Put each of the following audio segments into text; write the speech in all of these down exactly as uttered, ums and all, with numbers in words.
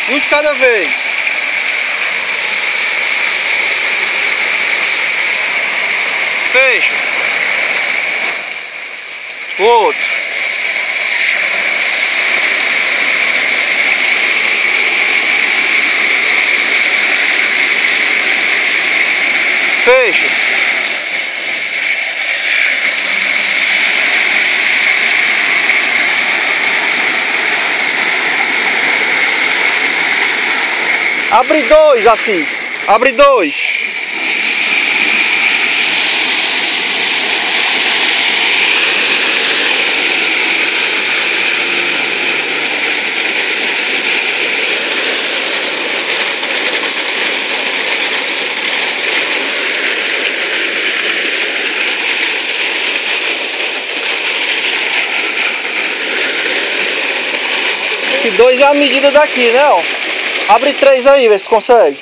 Um de cada vez. Fecha. Outro. Fecha. Abre dois, Assis. Abre dois. Que dois é a medida daqui, né? Ó. Abre três aí, vê se consegue.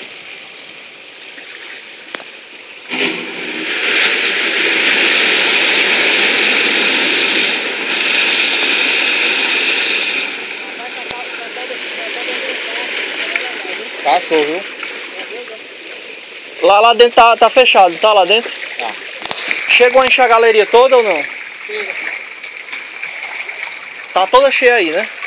Cachorro, viu? Lá, lá dentro tá, tá fechado, tá lá dentro? Tá. Chegou a encher a galeria toda ou não? Chega. Tá toda cheia aí, né?